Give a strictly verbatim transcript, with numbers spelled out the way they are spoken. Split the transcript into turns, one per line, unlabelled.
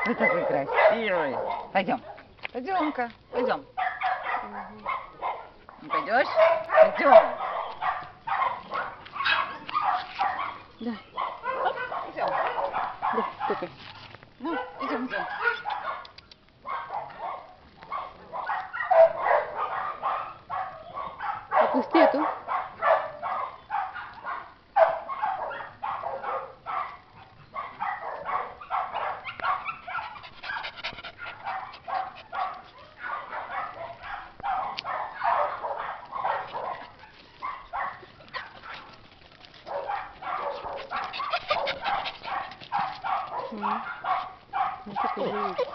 Ты такой красивый. Пойдем. Пойдем-ка. Пойдем. Не пойдешь? Пойдем. Да. Идем. Да, топай. Ну, идем, идем. Опусти эту. Ну, ну,